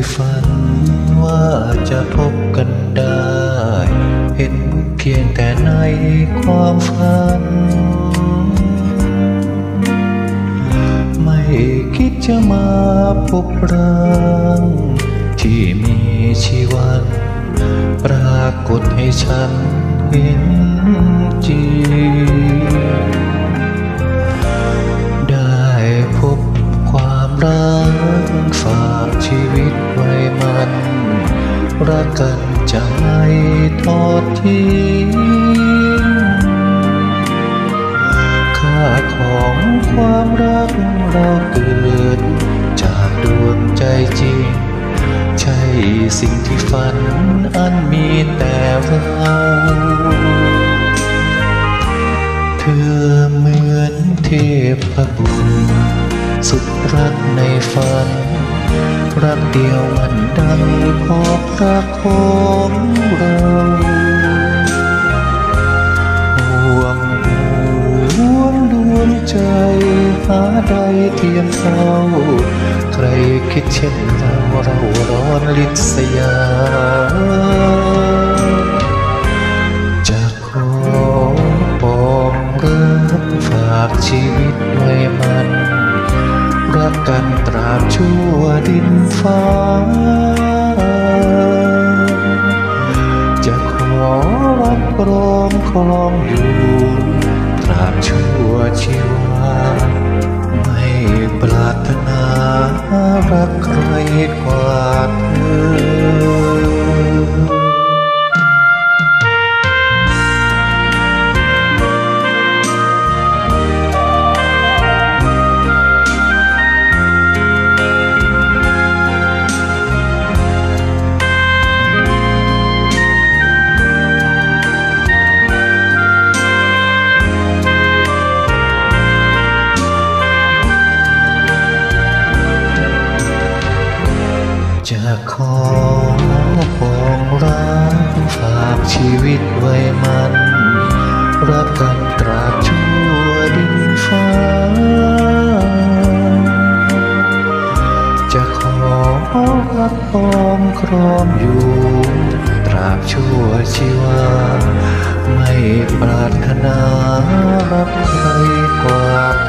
ฝันว่าจะพบกันได้เห็นเพียงแต่ในความฝันไม่คิดจะมาพบร่างที่มีชีวันปรากฏให้ฉันเห็นจริงได้พบความรักฝากชีวิตไว้มันรักกันจะไม่ทอดทิ้งค่าของความรักเราเกิดจากดวงใจจริงใช่สิ่งที่ฝันอันมีแต่เราเธอเหมือนเทพบุตรสุดรักในฝันรักเดียวมันดังพบรักของเราห่วงดวงใจหาใดเทียมเท่าใครคิดเช่นเราร้อนลิษยาจะขอบอกรักฝากชีวิตไว้มันรักกันตราบชั่วดินฟ้าจะขอรับรองครองอยู่ตราบชั่วชีวาไม่ปรารถนารักใครกว่าเธอจะขอปองรักฝากชีวิตไว้มันรักกันตราบชั่วดินฟ้าจะขอรักปองครองอยู่ตราบชั่วชีวาไม่ปรารถนารักใครกว่า